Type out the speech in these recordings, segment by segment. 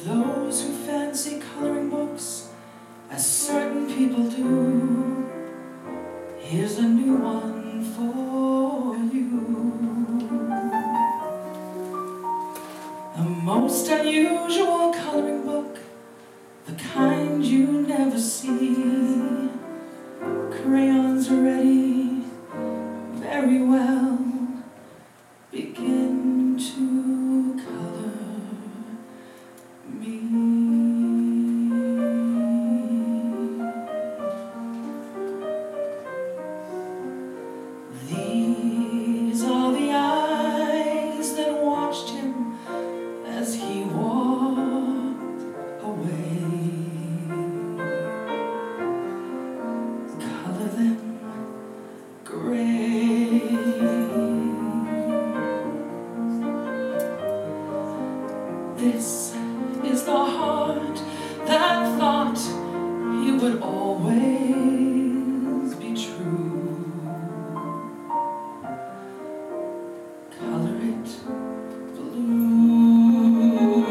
those who fancy coloring books, as certain people do, here's a new one for you. The most unusual coloring book, the kind you never see. Crayons ready, very well, begin to color me. These are the eyes that watched him as he walked away. Color them gray. This is the heart that thought he would always be true. Color it blue.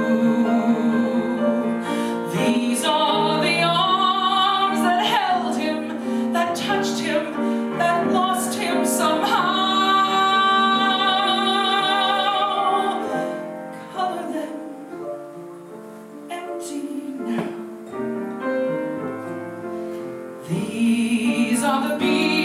These are the arms that held him, that touched him, that lost him somehow. Color them empty now. These are the beats